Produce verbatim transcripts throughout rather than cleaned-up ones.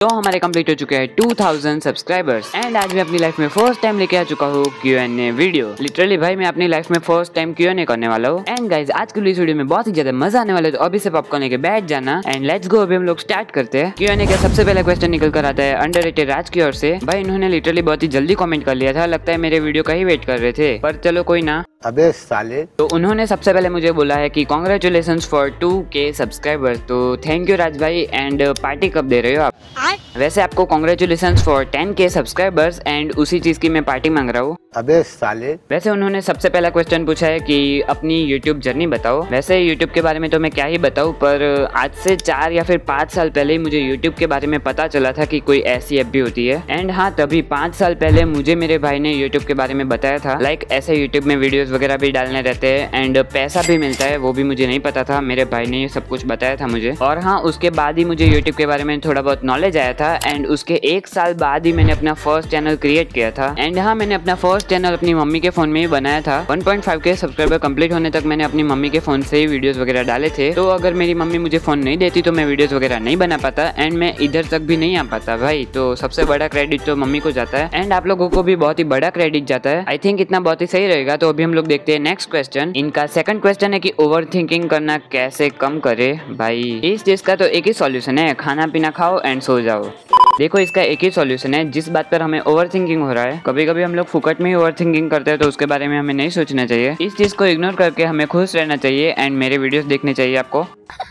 तो हमारे कंप्लीट हो चुके हैं टू थाउज़ेंड सब्सक्राइबर्स एंड आज मैं अपनी लाइफ में फर्स्ट टाइम लेके आ चुका हूँ Q N A video. Literally भाई मैं अपनी लाइफ में first time Q N A करने वाला हूँ। एंड गाइज आज की इस वीडियो में बहुत ही ज्यादा मजा आने वाला है, तो अभी से पॉपकॉर्न लेके बैठ जाना एंड लेट्स गो। अभी हम लोग स्टार्ट करते हैं। क्यू एन ए का सबसे पहला क्वेश्चन निकल कर आता है अंडररेटेड राज की ओर से। भाई इन्होंने लिटरली बहुत ही जल्दी कमेंट कर लिया था, लगता है मेरे वीडियो का ही वेट कर रहे थे, पर चलो कोई ना। अबे साले। तो उन्होंने सबसे पहले मुझे बोला है कि congratulations for two K subscribers. तो थैंक यू राज भाई। एंड पार्टी कब दे रहे हो आप? वैसे आपको congratulations for ten K subscribers and उसी चीज की मैं पार्टी मांग रहा हूँ। अबे साले। वैसे उन्होंने सबसे पहला क्वेश्चन पूछा है कि अपनी यूट्यूब जर्नी बताओ। वैसे यूट्यूब के बारे में तो मैं क्या ही बताऊँ, पर आज से चार या फिर पाँच साल पहले ही मुझे यूट्यूब के बारे में पता चला था कि कोई ऐसी ऐप भी होती है। एंड हाँ, तभी पाँच साल पहले मुझे मेरे भाई ने यूट्यूब के बारे में बताया था। लाइक ऐसे यूट्यूब में वीडियोस वगैरह भी डालने रहते हैं एंड पैसा भी मिलता है, वो भी मुझे नहीं पता था। मेरे भाई ने ये सब कुछ बताया था मुझे। और हाँ, उसके बाद ही मुझे यूट्यूब के बारे में थोड़ा बहुत नॉलेज आया था एंड उसके एक साल बाद ही मैंने अपना फर्स्ट चैनल क्रिएट किया था। एंड हाँ, मैंने अपना फर्स्ट चैनल अपनी मम्मी के फोन में ही बनाया था। One point five K subscriber complete होने तक मैंने अपनी मम्मी के फोन से ही वीडियोस वगैरह डाले थे। तो अगर मेरी मम्मी मुझे फोन नहीं देती तो मैं वीडियोस वगैरह नहीं बना पाता एंड मैं इधर तक भी नहीं आ पाता भाई। तो सबसे बड़ा क्रेडिट तो मम्मी को जाता है एंड आप लोगों को भी बहुत ही बड़ा क्रेडिट जाता है। आई थिंक इतना बहुत ही सही रहेगा। तो अभी हम लोग देखते हैं नेक्स्ट क्वेश्चन। इनका सेकंड क्वेश्चन है कि ओवर थिंकिंग करना कैसे कम करे। भाई इस चीज का तो एक ही सॉल्यूशन है, खाना पीना खाओ एंड सो जाओ। देखो इसका एक ही सॉल्यूशन है। जिस बात पर हमें ओवर थिंकिंग हो रहा है, कभी कभी हम लोग फुकट में ही ओवर थिंकिंग करते हैं, तो उसके बारे में हमें नहीं सोचना चाहिए। इस चीज को इग्नोर करके हमें खुश रहना चाहिए एंड मेरे वीडियोस देखने चाहिए आपको।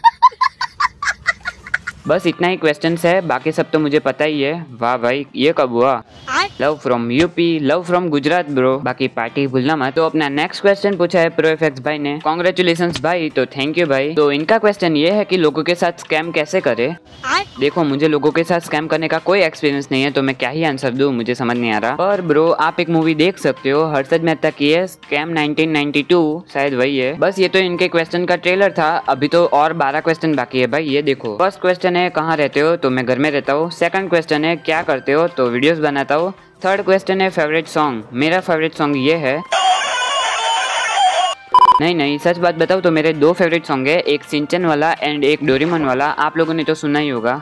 बस इतना ही क्वेश्चन है, बाकी सब तो मुझे पता ही है। वाह भाई, ये कब हुआ? Love from UP, love from Gujarat bro. बाकी पार्टी भूलना मत। तो अपना नेक्स्ट क्वेश्चन पूछा है प्रो एफ एक्स भाई ने। कॉन्ग्रेचुलेशंस भाई, तो थैंक यू भाई। तो इनका क्वेश्चन ये है कि लोगों के साथ स्कैम कैसे करे। देखो मुझे लोगों के साथ स्कैम करने का कोई एक्सपीरियंस नहीं है, तो मैं क्या ही आंसर दूं, मुझे समझ नहीं आ रहा। पर ब्रो आप एक मूवी देख सकते हो, हर्षद मेहता की है, स्कैम नाइनटीन नाइंटी टू, शायद वही है। बस ये तो इनके क्वेश्चन का ट्रेलर था, अभी तो और बारह क्वेश्चन बाकी है भाई। ये देखो, फर्स्ट क्वेश्चन है कहाँ रहते हो, तो मैं घर में रहता हूँ। सेकंड क्वेश्चन है क्या करते हो, तो वीडियोस बनाता हूँ। थर्ड क्वेश्चन है फेवरेट सॉन्ग, मेरा फेवरेट सॉन्ग ये है। नहीं नहीं सच बात बताओ तो मेरे दो फेवरेट सॉन्ग है, एक सिंचन वाला एंड एक डोरेमोन वाला। आप लोगों ने तो सुना ही होगा।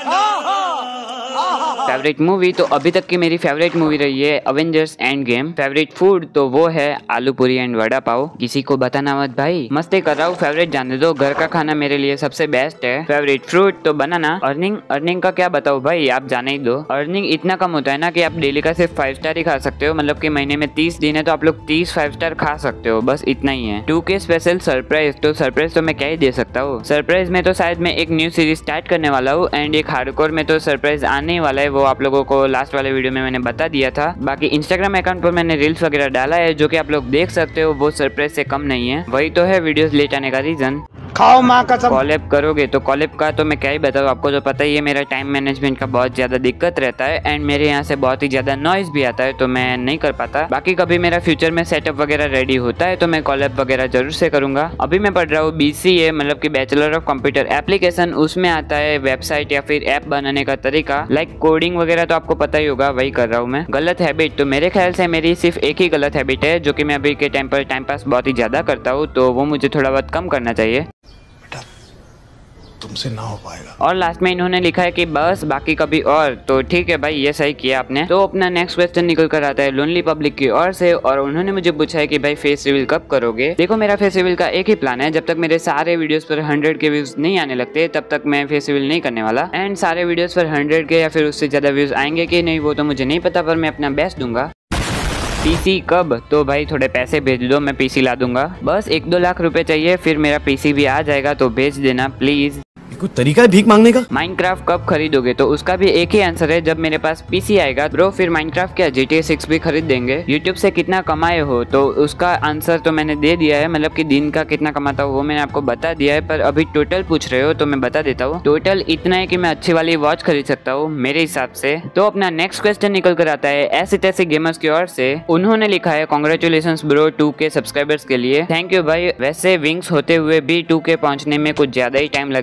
फेवरेट मूवी तो अभी तक की मेरी फेवरेट मूवी रही है Avengers Endgame. Favourite food तो वो है आलू पूरी एंड वड़ा पाव। किसी को बताना मत भाई, मस्ती कर रहा हूँ, फेवरेट जानने दो। घर का खाना मेरे लिए सबसे बेस्ट है। फेवरेट फ्रूट तो बनाना। अर्निंग अर्निंग का क्या बताओ भाई, आप जाने ही दो। अर्निंग इतना कम होता है ना कि आप डेली का सिर्फ फाइव स्टार ही खा सकते हो। मतलब कि महीने में तीस दिन है तो आप लोग तीस फाइव स्टार खा सकते हो, बस इतना ही है। टू के स्पेशल सरप्राइज, तो सरप्राइज तो मैं क्या ही दे सकता हूँ। सरप्राइज में तो शायद मैं एक न्यू सीरीज स्टार्ट करने वाला हूँ एंड एक हार्डकोर में तो सरप्राइज आने वाला है, वो आप लोगों को लास्ट वाले वीडियो में मैंने बता दिया था। बाकी इंस्टाग्राम अकाउंट पर मैंने रील्स वगैरह डाला है जो कि आप लोग देख सकते हो, वो सरप्राइज से कम नहीं है। वही तो है वीडियोस लेट आने का रीजन। खाओ माँ कसम। कॉलेब करोगे तो कॉलेब का तो मैं क्या ही बताऊँ, आपको तो पता ही है मेरा टाइम मैनेजमेंट का बहुत ज्यादा दिक्कत रहता है एंड मेरे यहाँ से बहुत ही ज्यादा नॉइज भी आता है, तो मैं नहीं कर पाता। बाकी कभी मेरा फ्यूचर में सेटअप वगैरह रेडी होता है तो मैं कॉलेब वगैरह जरूर से करूंगा। अभी मैं पढ़ रहा हूँ बी सी ए, मतलब की बैचलर ऑफ कंप्यूटर एप्लीकेशन। उसमें आता है वेबसाइट या फिर ऐप बनाने का तरीका, लाइक कोडिंग वगैरह तो आपको पता ही होगा, वही कर रहा हूँ मैं। गलत हैबिट तो मेरे ख्याल से मेरी सिर्फ एक ही गलत हैबिट है जो कि मैं अभी के टाइम पर टाइम पास बहुत ही ज्यादा करता हूँ, तो वो मुझे थोड़ा बहुत कम करना चाहिए। तुमसे ना हो पाएगा। और लास्ट में इन्होंने लिखा है कि बस बाकी कभी और, तो ठीक है भाई, ये सही किया आपने। तो अपना नेक्स्ट क्वेश्चन निकल कर आता है लोनली पब्लिक की ओर से और उन्होंने मुझे पूछा है कि भाई फेस रिवील कब करोगे। देखो मेरा फेस रिवील का एक ही प्लान है, जब तक मेरे सारे वीडियोस पर हंड्रेड के व्यूज नहीं आने लगते तब तक मैं फेस रिवील नहीं करने वाला। एंड सारे वीडियोस पर हंड्रेड के या फिर उससे ज्यादा व्यूज आएंगे कि नहीं वो तो मुझे नहीं पता, पर मैं अपना बेस्ट दूंगा। पीसी कब, तो भाई थोड़े पैसे भेज दो, मैं पीसी ला दूंगा। बस एक दो लाख रुपए चाहिए, फिर मेरा पीसी भी आ जाएगा, तो भेज देना प्लीज। कोई तरीका है भीख मांगने का? माइनक्राफ्ट कब खरीदोगे, तो उसका भी एक ही आंसर है, जब मेरे पास पीसी आएगा ब्रो। फिर माइनक्राफ्ट क्या जी टी ए सिक्स भी खरीद देंगे। यूट्यूब से कितना कमाए हो, तो उसका आंसर तो मैंने दे दिया है, मतलब कि दिन का कितना कमाता हूँ वो मैंने आपको बता दिया है। पर अभी टोटल पूछ रहे हो तो मैं बता देता हूँ। टोटल इतना है कि मैं अच्छी वाली वॉच खरीद सकता हूँ मेरे हिसाब से। तो अपना नेक्स्ट क्वेश्चन निकल कर आता है ऐसे तैसे गेमर्स की ओर से। उन्होंने लिखा है congratulations bro two K subscribers के लिए। थैंक यू भाई। वैसे विंग्स होते हुए भी टू के पहुंचने में कुछ ज्यादा ही टाइम लग गया। हाँ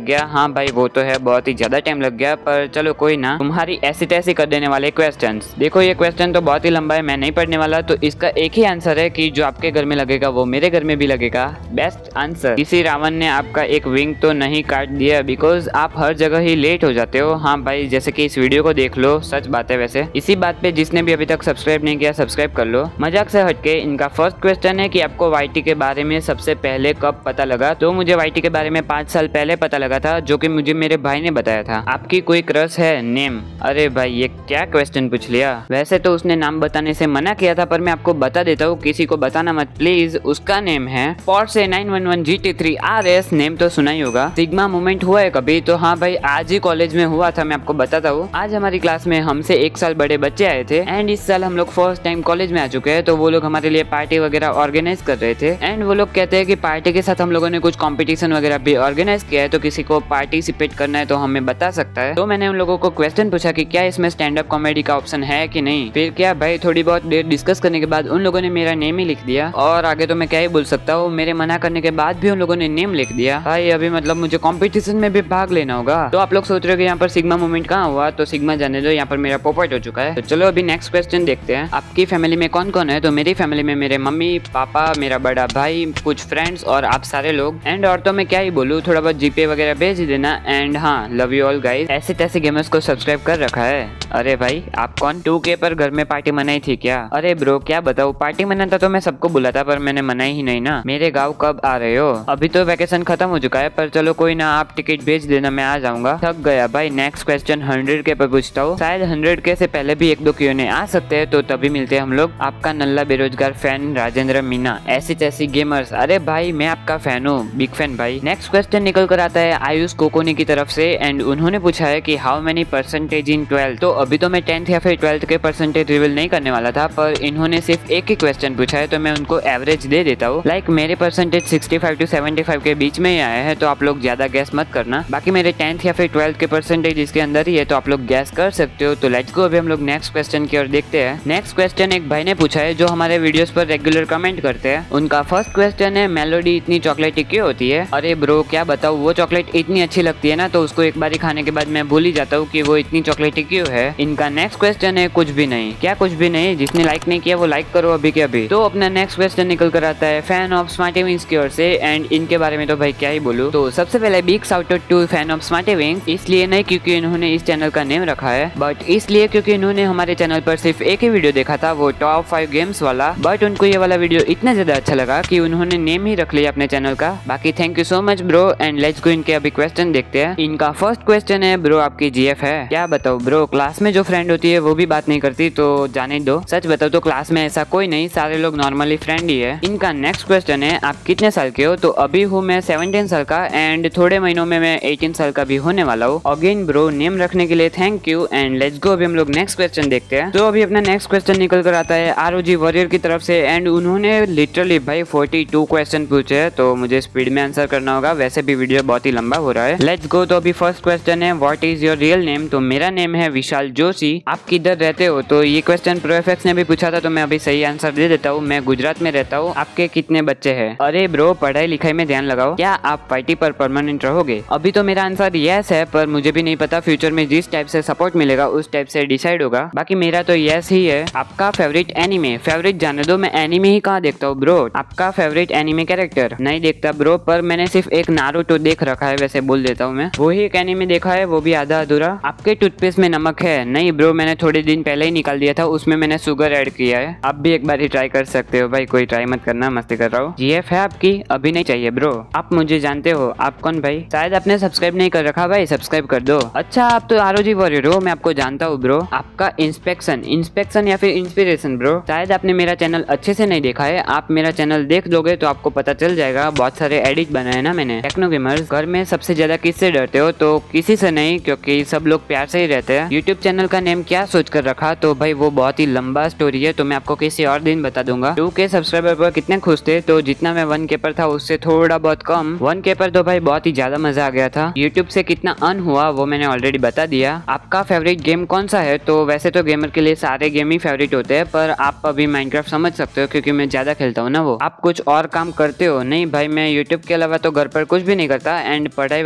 हाँ भाई वो तो है, बहुत ही ज्यादा टाइम लग गया, पर चलो कोई ना, तुम्हारी ऐसी तैसी कर देने वाले क्वेश्चंस। देखो ये क्वेश्चन तो बहुत ही लंबा है, मैं नहीं पढ़ने वाला, तो इसका एक ही आंसर है कि जो आपके घर में लगेगा वो मेरे घर में भी लगेगा। Best answer. किसी रावण ने आपका एक विंग तो नहीं काट दिया, बिकॉज आप हर जगह ही लेट हो जाते हो। हाँ भाई, जैसे कि इस वीडियो को देख लो, सच बात है। वैसे इसी बात पे जिसने भी अभी तक सब्सक्राइब नहीं किया सब्सक्राइब कर लो। मजाक से हटके इनका फर्स्ट क्वेश्चन है कि आपको वाईटी के बारे में सबसे पहले कब पता लगा? तो मुझे वाईटी के बारे में पाँच साल पहले पता लगा था, जो कि मुझे मेरे भाई ने बताया था। आपकी कोई क्रश है? नेम। अरे भाई ये क्या क्वेश्चन पूछ लिया। वैसे तो उसने नाम बताने से मना किया था, पर मैं आपको बता देता हूँ, किसी को बताना मत प्लीज। उसका नेम है Porsche nine one one G T three R S. Name तो सुना ही होगा। सिग्मा मूवमेंट हुआ है कभी? तो हाँ भाई आज ही कॉलेज में हुआ था, मैं आपको बताता हूँ। आज हमारी क्लास में हमसे एक साल बड़े बच्चे आए थे, एंड इस साल हम लोग फर्स्ट टाइम कॉलेज में आ चुके हैं, तो वो लोग हमारे लिए पार्टी वगैरह ऑर्गेनाइज कर रहे थे। एंड वो लोग कहते हैं कि पार्टी के साथ हम लोगों ने कुछ कंपटीशन वगैरह भी ऑर्गेनाइज किया है, तो किसी को पार्टिसिपेट करना है तो हमें बता सकता है। तो मैंने उन लोगों को क्वेश्चन पूछा कि क्या इसमें स्टैंड अप कॉमेडी का ऑप्शन है कि नहीं। फिर क्या भाई थोड़ी बहुत देर डिस्कस करने के बाद उन लोगों ने मेरा नेम ही लिख दिया, और आगे तो मैं क्या ही बोल सकता हूँ। मेरे मना करने के बाद भी उन लोगों ने नेम लिख दिया। भाई अभी मतलब मुझे कंपटीशन में भी भाग लेना होगा। तो आप लोग सोच रहे हो कि यहाँ पर सिग्मा मूवमेंट कहाँ हुआ, तो सिग्मा जाने दो, यहाँ पर मेरा पोपट हो चुका है। तो चलो अभी नेक्स्ट क्वेश्चन देखते हैं। आपकी फैमिली में कौन कौन है? तो मेरी फैमिली में मेरे मम्मी पापा, मेरा बड़ा भाई, कुछ फ्रेंड्स और आप सारे लोग। एंड और तो मैं क्या ही बोलूँ, थोड़ा बहुत जीपे वगैरह भेज देना। एंड हाँ, लव यू ऑल गाइस। ऐसे तैसे गेमर्स को सब्सक्राइब कर रखा है। अरे भाई आप कौन? टू के पर घर में पार्टी मनाई थी क्या? अरे ब्रो क्या बताऊँ, पार्टी मनाता तो मैं सबको बुला था, पर मैंने मनाई ही नहीं ना। मेरे गाँव कब आ रहे हो? अभी तो वैकेशन खत्म हो चुका है, पर चलो कोई ना, आप टिकट भेज देना, मैं आ जाऊंगा। थक गया भाई। नेक्स्ट क्वेश्चन हंड्रेड के पर पूछता हूँ। शायद हंड्रेड के से पहले भी एक दो क्यों नहीं आ सकते हैं, तो तभी मिलते हैं हम लोग। आपका नल्ला बेरोजगार फैन राजेंद्र मीना। ऐसी तैसी गेमर्स। अरे भाई मैं आपका फैन हूँ, बिग फैन भाई। नेक्स्ट क्वेश्चन निकल कर आता है आयुष कोकोनी की तरफ से, एंड उन्होंने पूछा है कि how many percentage in twelfth. तो अभी तो मैं टेंथ या फिर ट्वेल्थ के परसेंटेज रिवील नहीं करने वाला था, पर इन्होंने सिर्फ एक ही क्वेश्चन पूछा है, तो मैं उनको एवरेज दे देता हूँ। लाइक मेरे percentage sixty five to seventy five के बीच में ही आया है, तो आप लोग ज्यादा गैस मत करना। बाकी मेरे टेंथ या फिर ट्वेल्थ के परसेंटेज इसके अंदर ही है, तो आप लोग गैस कर सकते हो। तो लेट्स गो, अभी हम लोग नेक्स्ट क्वेश्चन की ओर देखते हैं। नेक्स्ट क्वेश्चन एक भाई ने पूछा है जो हमारे वीडियोस पर रेगुलर कमेंट करते हैं। उनका फर्स्ट क्वेश्चन है मेलोडी इतनी चॉकलेटी क्यों होती है? अरे ब्रो क्या बताऊँ, वो चॉकलेट इतनी अच्छी लगती है ना, तो उसको एक बार खाने के बाद मैं भूल ही जाता हूँ कि वो इतनी चॉकलेटी क्यों है। इनका नेक्स्ट क्वेश्चन है कुछ भी नहीं। क्या कुछ भी नहीं? जिसने लाइक नहीं किया वो लाइक करो अभी के अभी। तो अपना नेक्स्ट क्वेश्चन निकल कर आता है फैन ऑफ स्मार्टी विंग्स की ओर से, एंड इनके बारे में तो भाई क्या ही बोलूं। तो सबसे पहले big shout out to fan of smarty wings, इसलिए नहीं क्योंकि इन्होंने इस चैनल का नेम रखा है, बट इसलिए क्योंकि इन्होंने हमारे चैनल पर सिर्फ एक ही वीडियो देखा था, वो टॉप फाइव गेम्स वाला, बट उनको ये वाला वीडियो इतना ज्यादा अच्छा लगा कि उन्होंने नेम ही रख लिया अपने चैनल का। बाकी thank you so much bro, and let's go इनके अभी क्वेश्चन देखते हैं। इनका फर्स्ट क्वेश्चन है ब्रो आपकी जीएफ है? क्या बताओ ब्रो, क्लास में जो फ्रेंड होती है वो भी बात नहीं करती, तो जाने दो। सच बताओ तो क्लास में ऐसा कोई नहीं, सारे लोग नॉर्मली फ्रेंड ही है। इनका नेक्स्ट क्वेश्चन है आप कितने साल के हो? तो अभी हूँ मैं सेवनटीन साल का, एंड थोड़े महीनों में मैं एटीन साल का भी होने वाला हूँ। अगेन ब्रो नेम रखने के लिए thank you, and let's go, अभी हम लोग नेक्स्ट क्वेश्चन देखते हैं। तो अभी अपना नेक्स्ट क्वेश्चन निकल कर आता है आरओजी वॉरियर की तरफ से, एंड उन्होंने लिटरली भाई फोर्टी टू क्वेश्चन पूछे हैं, तो मुझे स्पीड में आंसर करना होगा, वैसे भी वीडियो बहुत ही लंबा हो रहा है। Let's go. तो अभी फर्स्ट क्वेश्चन है what is your real name? तो मेरा नेम है विशाल जोशी। आप किधर रहते हो? तो ये क्वेश्चन प्रोएफएक्स ने भी पूछा था, तो मैं अभी सही आंसर दे देता हूँ, मैं गुजरात में रहता हूँ। आपके कितने बच्चे हैं? अरे ब्रो पढ़ाई लिखाई में ध्यान लगाओ। क्या आप वाईटी पर परमानेंट रहोगे? अभी तो मेरा आंसर यस है, पर मुझे भी नहीं पता, फ्यूचर में जिस टाइप से सपोर्ट मिलेगा उस टाइप से डिसाइड होगा। बाकी मेरा तो यस ही है। आपका फेवरेट एनिमे? फेवरेट जाने दो, मैं एनिमे ही कहाँ देखता हूँ ब्रो। आपका फेवरेट एनिमे कैरेक्टर? नहीं देखता ब्रो, पर मैंने सिर्फ एक नारुतो देख रखा है, वैसे बोल देता हूँ मैं। वही एक एनिमे देखा है, वो भी आधा अधूरा। आपके टूथपेस्ट में नमक है? नहीं ब्रो, मैंने थोड़े दिन पहले ही निकाल दिया था, उसमें मैंने शुगर ऐड किया है। आप भी एक बार ही ट्राई कर सकते हो भाई, कोई ट्राई मत करना, मस्ती कर रहा हूँ। जीएफ है आपकी? अभी नहीं चाहिए ब्रो। आप मुझे जानते हो? आप कौन भाई? शायद आपने सब्सक्राइब नहीं कर रखा भाई, सब्सक्राइब कर दो। अच्छा आप तो आरओजी वॉरियर हो, मैं आपको जानता हूँ ब्रो। आपका इंस्पेक्शन इंस्पेक्शन या फिर इंस्पिरेशन ब्रो? शायद आपने मेरा चैनल अच्छे से नहीं देखा है, आप मेरा चैनल देख दोगे तो आपको पता चल जाएगा, बहुत सारे एडिट बनाए ना मैंने। टेक्नो गेमर्स, घर में सबसे ज्यादा किससे डरते हो? तो किसी से नहीं, क्योंकि सब लोग प्यार से ही रहते हैं। यूट्यूब चैनल का नेम क्या सोच कर रखा? तो भाई वो बहुत ही लंबा स्टोरी है, तो मैं आपको किसी और दिन बता दूंगा। टू के सब्सक्राइबर पर कितने खुश थे? तो जितना मैं वन के पर था उससे थोड़ा बहुत कम। वन के पर तो भाई बहुत ही ज्यादा मजा आ गया था। यूट्यूब से कितना अर्न हुआ वो मैंने ऑलरेडी बता दिया। आपका फेवरेट गेम कौन सा है? तो वैसे तो गेमर के लिए सारे गेम ही फेवरेट होते हैं, पर आप अभी माइनक्राफ्ट समझ सकते हो क्योंकि मैं ज्यादा खेलता हूँ ना वो। आप कुछ और काम करते हो? नहीं भाई, मैं यूट्यूब के अलावा तो घर पर कुछ भी नहीं करता, एंड पढ़ाई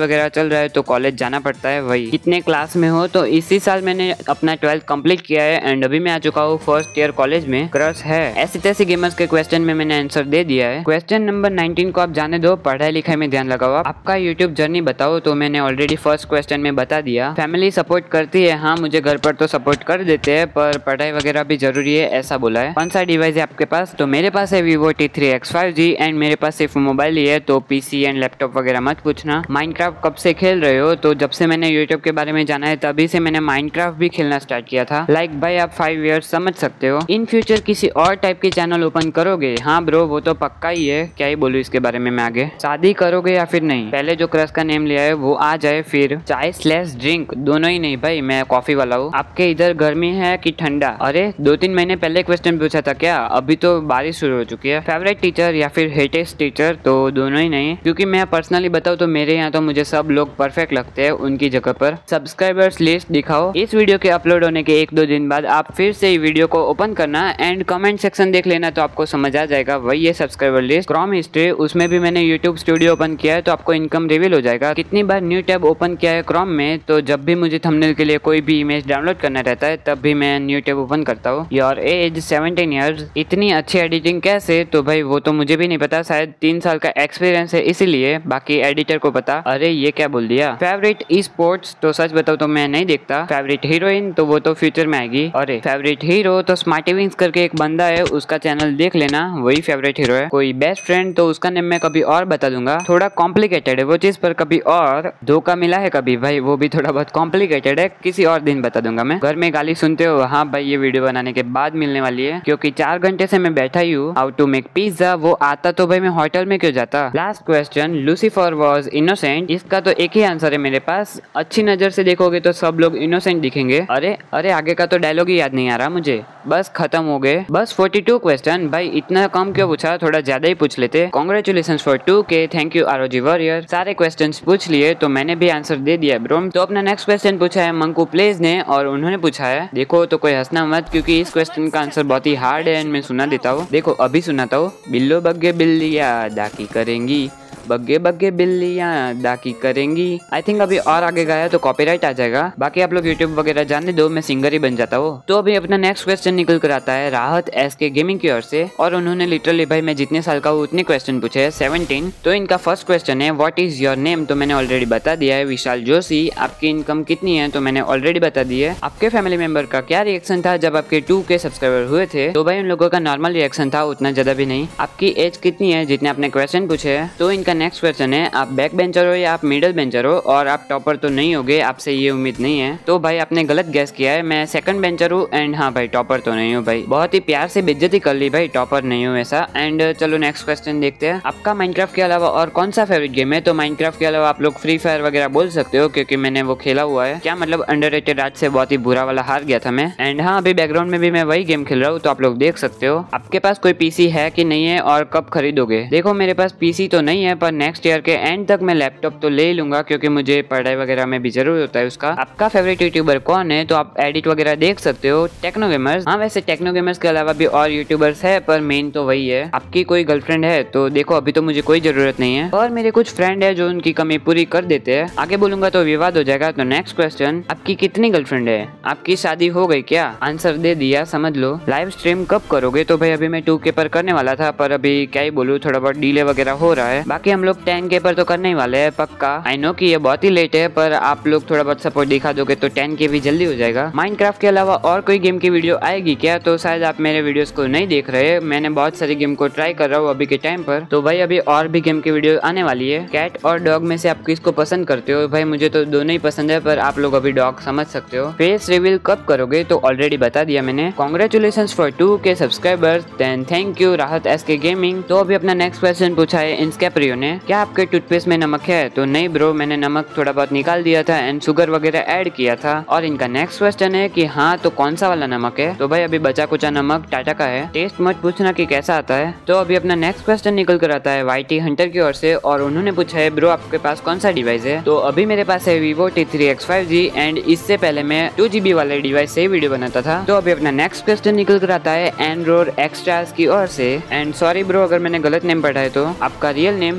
वगैरह चल रहा है तो कॉलेज जाना पड़ता है। वही कितने क्लास में हो, तो इसी साल मैंने अपना ट्वेल्थ कंप्लीट किया है एंड अभी मैं आ चुका हूँ फर्स्ट ईयर कॉलेज में। क्रश है ऐसी तैसी गेमर्स के क्वेश्चन में मैंने आंसर दे दिया है। क्वेश्चन नंबर नाइनटीन को आप जाने दो, पढ़ाई लिखाई में ध्यान लगाओ। आपका यूट्यूब जर्नी बताओ, तो मैंने ऑलरेडी फर्स्ट क्वेश्चन में बता दिया। फैमिली सपोर्ट करती है, हाँ मुझे घर पर तो सपोर्ट कर देते हैं, पर पढ़ाई वगैरह भी जरूरी है ऐसा बोला है। कौन सा डिवाइस है आपके पास, तो मेरे पास है Vivo T three X five G and मेरे पास सिर्फ मोबाइल ही है, तो पीसी एंड लैपटॉप वगैरह मत पूछना। माइनक्राफ्ट कब से खेल रहे हो, तो जब से मैंने यूट्यूब के बारे में जाना है तभी से मैंने माइनक्राफ्ट भी खेलना स्टार्ट किया था। लाइक भाई आप फाइव इयर्स समझ सकते हो। इन फ्यूचर किसी और टाइप की चैनल ओपन करोगे, हाँ ब्रो वो तो पक्का ही है, क्या ही बोलूं इसके बारे में मैं आगे। शादी करोगे या फिर नहीं, पहले जो क्रश का नेम लिया है वो आ जाए, फिर चाय स्लैश ड्रिंक दोनों ही नहीं भाई, मैं कॉफी वाला हूँ। आपके इधर गर्मी है कि ठंडा, अरे दो तीन महीने पहले क्वेश्चन पूछा था क्या, अभी तो बारिश शुरू हो चुकी है। फेवरेट टीचर या फिर हेटेस्ट टीचर, तो दोनों ही नहीं, क्योंकि मैं पर्सनली बताऊँ तो मेरे यहाँ तो मुझे सब लोग परफेक्ट लगते हैं उनकी जगह पर। सब्सक्राइबर्स लिस्ट दिखाओ, इस वीडियो के अपलोड होने के एक दो दिन बाद आप फिर से वीडियो को ओपन करना एंड कमेंट सेक्शन देख लेना, तो आपको समझ आ जाएगा। वही है सब्सक्राइबर लिस्ट। क्रोम हिस्ट्री, उसमें भी मैंने यूट्यूब स्टूडियो ओपन किया है, तो आपको इनकम रिवील हो जाएगा। कितनी बार न्यू टैब ओपन किया है क्रोम में, तो जब भी मुझे थंबनेल के लिए कोई भी इमेज डाउनलोड करना रहता है तब भी मैं न्यू टैब ओपन करता हूँ। योर एज सेवनटीन ईयर्स, इतनी अच्छी एडिटिंग कैसे, तो भाई वो तो मुझे भी नहीं पता, शायद तीन साल का एक्सपीरियंस है इसीलिए, बाकी एडिटर को पता। अरे ये क्या बोल दिया। फेवरेट ई स्पोर्ट्स, तो सच बताओ तो मैं नहीं देखता। फेवरेट हीरोइन, तो वो तो फ्यूचर में आएगी। अरे फेवरेट हीरो, तो स्मार्टी विंग्स करके एक बंदा है, उसका चैनल देख लेना, वही फेवरेट हीरो है। कोई बेस्ट फ्रेंड, तो उसका नेम मैं कभी और बता दूंगा, थोड़ा कॉम्प्लिकेटेड है वो चीज, पर कभी और धोखा मिला है कभी भाई, वो भी थोड़ा बहुत कॉम्प्लिकेटेड है, किसी और दिन बता दूंगा मैं। घर में गाली सुनते हो, हाँ भाई ये वीडियो बनाने के बाद मिलने वाली है, क्योंकि चार घंटे से मैं बैठा ही हूँ। हाउ टू मेक पिज्जा, वो आता तो भाई मैं होटल में क्यों जाता। Last question, Lucifer was innocent, इसका तो एक ही आंसर है मेरे पास, अच्छी नजर से देखोगे तो सब लोग इनोसेंट दिखेंगे। अरे अरे आगे का तो डायलॉग ही याद नहीं आ रहा मुझे, बस खत्म हो गए। बस फोर्टी टू क्वेश्चन, भाई इतना कम क्यों पूछा, थोड़ा ज्यादा ही पूछ लेते। Congratulations for two K, thank you ROG warrior. सारे क्वेश्चंस पूछ लिए तो मैंने भी आंसर दे दिया ब्रो। तो अपना नेक्स्ट क्वेश्चन पूछा है मंकू प्लेज ने, और उन्होंने पूछा है, देखो तो कोई हंसना मत, क्योंकि इस क्वेश्चन का आंसर बहुत ही हार्ड है एंड मैं सुना देता हूँ। देखो अभी सुनाता हूँ। बिल्लो बग्गे बिल्लिया दाकी करेंगी, बग्गे बग्गे बिल्लियाँ दाकी करेंगी। आई थिंक अभी और आगे गाया तो कॉपीराइट आ जाएगा, बाकी आप लोग यूट्यूब वगैरह जानने दो, मैं सिंगर ही बन जाता हूँ। तो अभी अपना नेक्स्ट क्वेश्चन निकल कर आता है राहत एस के गेमिंग की ओर से, और उन्होंने लिटरली भाई मैं जितने साल का हूँ उतने क्वेश्चन पूछे हैं, सेवनटीन। तो इनका फर्स्ट क्वेश्चन है व्हाट इज योर नेम, तो मैंने ऑलरेडी बता दिया है विशाल जोशी। आपकी इनकम कितनी है, तो मैंने ऑलरेडी बता दी है। आपके फैमिली मेंबर का क्या रिएक्शन था जब आपके टू के सब्सक्राइबर हुए थे, तो भाई उन लोगों का नॉर्मल रिएक्शन था, उतना ज्यादा भी नहीं। आपकी एज कितनी है, जितने आपने क्वेश्चन पूछे है। तो इनका नेक्स्ट क्वेश्चन है आप बैक बेंचर हो या आप मिडिल बेंचर हो, और आप टॉपर तो नहीं होगे, आपसे ये उम्मीद नहीं है। तो भाई आपने गलत गैस किया है, मैं सेकंड बेंचर हूँ एंड हाँ भाई टॉपर तो नहीं हूँ भाई। बहुत ही प्यार से बेइज्जती कर ली भाई, टॉपर नहीं हूँ ऐसा। एंड चलो नेक्स्ट क्वेश्चन देखते हैं। आपका माइनक्राफ्ट के अलावा और कौन सा फेवरेट गेम है, तो माइनक्राफ्ट के अलावा आप लोग फ्री फायर वगैरह बोल सकते हो, क्योंकि मैंने वो खेला हुआ है। क्या मतलब अंडररेटेड, आज से बहुत ही बुरा वाला हार गया था मैं। एंड हाँ अभी बैकग्राउंड में भी मैं वही गेम खेल रहा हूँ, तो आप लोग देख सकते हो। आपके पास कोई पीसी है कि नहीं है, और कब खरीदोगे। देखो मेरे पास पीसी तो नहीं है, पर नेक्स्ट ईयर के एंड तक मैं लैपटॉप तो ले लूंगा, क्योंकि मुझे पढ़ाई वगैरह में भी जरूर होता है उसका। आपका फेवरेट यूट्यूबर कौन है, तो आप एडिट वगैरह देख सकते हो, टेक्नो गेमर्स। हाँ वैसे टेक्नो गेमर्स के अलावा भी और यूट्यूबर्स है, पर मेन तो वही है। आपकी कोई गर्लफ्रेंड है, तो देखो अभी तो मुझे कोई जरूरत नहीं है, और मेरे कुछ फ्रेंड है जो उनकी कमी पूरी कर देते हैं, आगे बोलूंगा तो विवाद हो जाएगा। तो नेक्स्ट क्वेश्चन, आपकी कितनी गर्लफ्रेंड है, आपकी शादी हो गई क्या, आंसर दे दिया समझ लो। लाइव स्ट्रीम कब करोगे, तो भाई अभी मैं टू के पर करने वाला था, पर अभी क्या ही बोलूँ, थोड़ा बहुत डिले वगैरह हो रहा है। बाकी हम लोग टेन के पर तो करने ही वाले है पक्का। आई नो कि ये बहुत ही लेट है, पर आप लोग थोड़ा बहुत सपोर्ट दिखा दोगे तो टेन के भी जल्दी हो जाएगा। माइनक्राफ्ट के अलावा और कोई गेम की वीडियो आएगी क्या, तो शायद आप मेरे वीडियोस को नहीं देख रहे, मैंने बहुत सारी गेम को ट्राई कर रहा हूँ अभी के टाइम पर। तो भाई अभी और भी गेम की वीडियो आने वाली है। कैट और डॉग में से आप किसको पसंद करते हो, भाई मुझे तो दोनों ही पसंद है, पर आप लोग अभी डॉग समझ सकते हो। फेस रिवील कब करोगे, तो ऑलरेडी बता दिया मैंने। Congratulations for two K subscribers, then thank you Rahat S K gaming. तो अभी अपना नेक्स्ट क्वेश्चन पूछा है इंस्कैप्रियो ने, क्या आपके टूथपेस्ट में नमक है, तो नहीं ब्रो मैंने नमक थोड़ा बहुत निकाल दिया था एंड शुगर वगैरह ऐड किया था। और इनका नेक्स्ट क्वेश्चन है कि हाँ तो कौन सा वाला नमक है, तो भाई अभी बचा कुचा नमक टाटा का है, टेस्ट मत पूछना कि कैसा आता है। तो अभी अपना नेक्स्ट क्वेश्चन निकल कर आता है वाईटी हंटर की ओर से, और उन्होंने पूछा है ब्रो आपके पास कौन सा डिवाइस है, तो अभी मेरे पास है Vivo T three X five G and इससे पहले मैं टू जीबी वाले डिवाइस से वीडियो बनाता था। तो अभी अपना नेक्स्ट क्वेश्चन निकल कर आता है एंड्रोर एक्स्ट्रास की ओर से, एंड सॉरी ब्रो अगर मैंने गलत नेम पढ़ा है तो। आपका रियल नेम,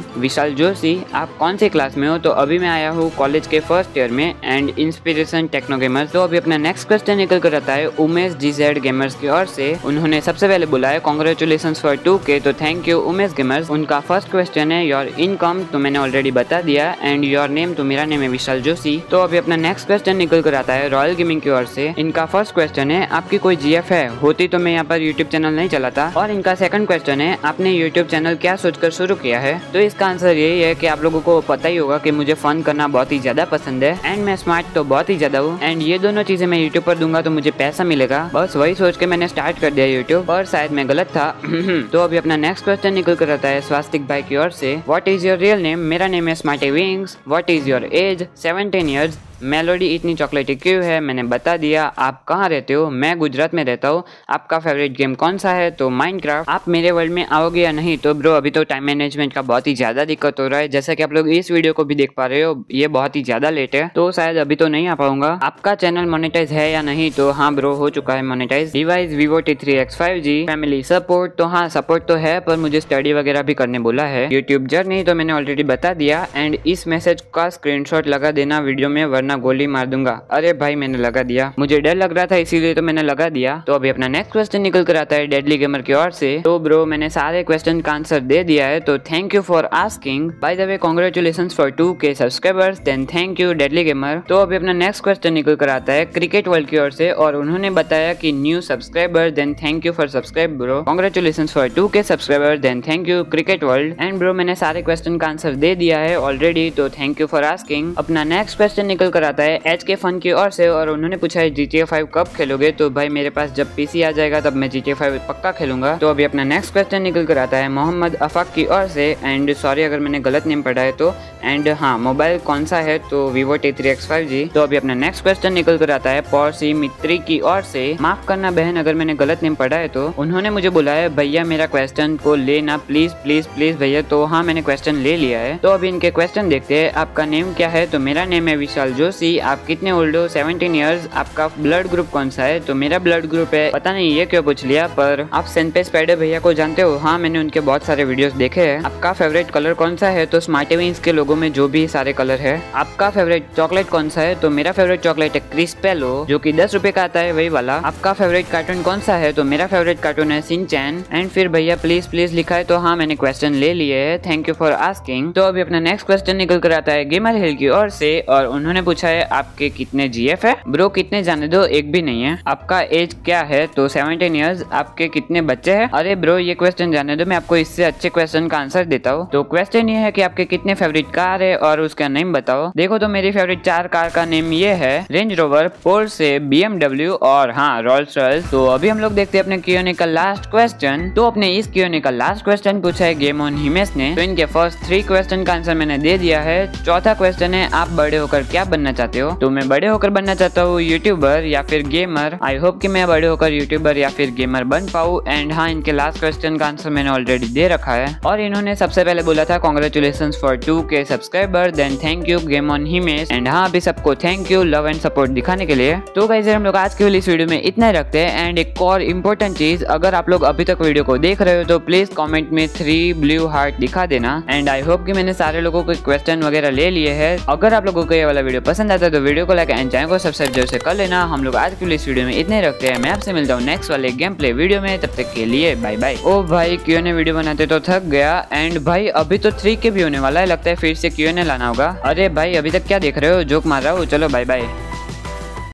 विशाल जोशी, आप कौन से क्लास में हो? तो अभी मैं आया हूँ कॉलेज के फर्स्ट ईयर में एंड इंस्पिरेशन टेक्नो गेमर्स। तो अभी अपना नेक्स्ट क्वेश्चन निकल कर आता है उमेश जीजेड गेमर्स की ओर से। उन्होंने सबसे पहले बोला है कॉन्ग्रेचुलेशन फॉर टू के, तो थैंक यू उमेश गेमर्स। उनका फर्स्ट क्वेश्चन है योर इनकम, तो मैंने ऑलरेडी बता दिया, एंड योर नेम, तो मेरा नेम है विशाल जोशी। तो अभी अपना नेक्स्ट क्वेश्चन निकल कर आता है रॉयल गेमिंग की ओर से। इनका फर्स्ट क्वेश्चन है आपकी कोई जीएफ है? होती तो मैं यहाँ पर यूट्यूब चैनल नहीं चलाता। और इनका सेकंड क्वेश्चन है आपने यूट्यूब चैनल क्या सोचकर शुरू किया है? तो इसका आंसर यही है कि आप लोगों को पता ही होगा कि मुझे फन करना बहुत ही ज्यादा पसंद है एंड मैं स्मार्ट तो बहुत ही ज्यादा हूँ, एंड ये दोनों चीजें मैं यूट्यूब पर दूंगा तो मुझे पैसा मिलेगा। बस वही सोच के मैंने स्टार्ट कर दिया यूट्यूब, पर शायद मैं गलत था। तो अभी अपना नेक्स्ट क्वेश्चन निकल कर आता है स्वास्तिक भाई की ओर से। What is your real name? मेरा नेम है smarty wings. What is your age? Seventeen years. Melody इतनी चॉकलेटी क्यों है? मैंने बता दिया। आप कहाँ रहते हो? मैं गुजरात में रहता हूँ। आपका फेवरेट गेम कौन सा है? तो माइनक्राफ्ट। आप मेरे वर्ल्ड में आओगे या नहीं? तो ब्रो अभी तो टाइम मैनेजमेंट का बहुत ही ज्यादा दिक्कत हो रहा है, जैसा कि आप लोग इस वीडियो को भी देख पा रहे हो, ये बहुत ही ज्यादा लेट है, तो शायद अभी तो नहीं आ पाऊंगा। आपका चैनल मोनेटाइज है या नहीं? तो हाँ ब्रो, हो चुका है monetize. Device Vivo T three X five G. Family support, तो हाँ सपोर्ट तो है, पर मुझे स्टडी वगैरह भी करने बोला है। यूट्यूब जर्नी तो मैंने ऑलरेडी बता दिया, एंड इस मैसेज का स्क्रीनशॉट लगा देना वीडियो में, वरना गोली मार दूंगा। अरे भाई मैंने लगा दिया, मुझे डर लग रहा था इसीलिए तो मैंने लगा दिया। तो अभी अपना नेक्स्ट क्वेश्चन निकल कर आता है डेडली गेमर की ओर से। तो ब्रो मैंने सारे क्वेश्चन का आंसर दे दिया है, तो thank you for asking. By the way congratulations for two K subscribers, then thank you deadly gamer. तो अभी अपना नेक्स्ट क्वेश्चन निकल कर आता है क्रिकेट वर्ल्ड की ओर से, और उन्होंने बताया कि new subscriber, then thank you for subscribe bro. Congratulations for two K subscriber, then thank you cricket world. And bro मैंने सारे क्वेश्चन का आंसर दे दिया है ऑलरेडी, तो थैंक यू फॉर आस्किंग। अपना नेक्स्ट क्वेश्चन निकल कर आता है एच के फन की ओर से, और उन्होंने पूछा है जीटीए फाइव कब खेलोगे? तो भाई मेरे पास जब पीसी आ जाएगा तब मैं जीटीए फाइव पक्का खेलूंगा। तो अभी अपना नेक्स्ट क्वेश्चन निकल कर आता है मोहम्मद अफाक की ओर से, एंड सॉरी अगर मैंने गलत नेम पढ़ा है तो। एंड हाँ मोबाइल कौन सा है? तो Vivo T three X five G. तो अभी अपना नेक्स्ट क्वेश्चन निकल कर आता है पौरसी मित्री की ओर से। माफ करना बहन अगर मैंने गलत नेम पढ़ा है तो। उन्होंने मुझे बोला है भैया मेरा क्वेश्चन को लेना प्लीज प्लीज प्लीज भैया। तो हाँ मैंने क्वेश्चन ले लिया है। तो अभी इनके क्वेश्चन देखते हैं। आपका नेम क्या है? तो मेरा नेम है विशाल जोशी। आप कितने ओल्ड हो? Seventeen years. आपका ब्लड ग्रुप कौन सा है? तो मेरा ब्लड ग्रुप है, पता नहीं ये क्यों पूछ लिया, पर आप सेंपे स्पाइडर भैया को जानते हो? हाँ मैंने उनके बहुत सारे वीडियोस देखे हैं। आपका फेवरेट कलर कौन सा है? तो स्मार्टी विंग्स के लोगों में जो भी सारे कलर है। आपका फेवरेट चॉकलेट कौन सा है? तो मेरा फेवरेट चॉकलेट है क्रिस्पेलो, जो कि दस रुपए का आता है, वही वाला। आपका फेवरेट कार्टून कौन सा है? तो मेरा फेवरेट कार्टून है शिनचैन। एंड फिर भैया प्लीज प्लीज लिखा है, तो हाँ मैंने क्वेश्चन ले लिए है, थैंक यू फॉर आस्किंग। तो अभी अपना नेक्स्ट क्वेश्चन निकल कर आता है गेमर हिल की ओर से, और उन्होंने पूछा है आपके कितने जीएफ है? ब्रो कितने जाने दो, एक भी नहीं है। आपका एज क्या है? तो सेवनटीन ईयर्स। आपके कितने बच्चे हैं? अरे ब्रो ये क्वेश्चन जाने दो, मैं आपको इससे अच्छे क्वेश्चन का आंसर देता हूँ। तो क्वेश्चन ये है कि आपके कितने फेवरेट कार है और उसका नेम बताओ। देखो तो मेरी फेवरेट चार कार का नेम ये है रेंज रोवर, पोर्शे, बीएमडब्ल्यू और हाँ रोल्स रॉयस। तो अभी हम लोग देखते हैं अपने क्यूएनए का लास्ट क्वेश्चन। तो अपने इस क्यूएनए का लास्ट क्वेश्चन पूछा है गेम ऑन हिमेश ने। तो इनके फर्स्ट थ्री क्वेश्चन का आंसर मैंने दे दिया है। चौथा क्वेश्चन है आप बड़े होकर क्या बनना चाहते हो? तो मैं बड़े होकर बनना चाहता हूँ यूट्यूबर या फिर गेमर। आई होप कि मैं बड़े होकर यूट्यूबर या फिर गेमर बन पाऊँ। एंड हाँ इनके लास्ट क्वेश्चन का आंसर मैंने ऑलरेडी दे रखा है, और इन्होंने सबसे पहले बोला था congratulations for two K subscriber, then thank you game on Himesh. And हाँ अभी सबको thank you love and support दिखाने के लिए। तो गाइस हम लोग आज के इस वीडियो में इतना ही रखते हैं। एंड एक और इम्पोर्टेंट चीज, अगर आप लोग अभी तक वीडियो को देख रहे हो तो प्लीज कॉमेंट में थ्री ब्लू हार्ट दिखा देना। एंड आई होप कि मैंने सारे लोगों को क्वेश्चन वगैरह ले लिए है। अगर आप लोगों को ये वाला वीडियो पसंद आता है तो वीडियो को लाइक एंड चैनल को सब्सक्राइब जरूर से कर लेना। हम लोग आज के इस वीडियो में इतने रखते हैं। मैं आपसे मिलता हूँ नेक्स्ट वाले गेम प्ले वीडियो में, तब तक के लिए बाय बाय। ओ भाई क्यूएनए वीडियो बनाते तो थक गया। एंड भाई अभी तो थ्री के भी होने वाला है, लगता है फिर से क्यूएनए लाना होगा। अरे भाई अभी तक क्या देख रहे हो, जोक मार रहा हूँ। चलो बाय बाय।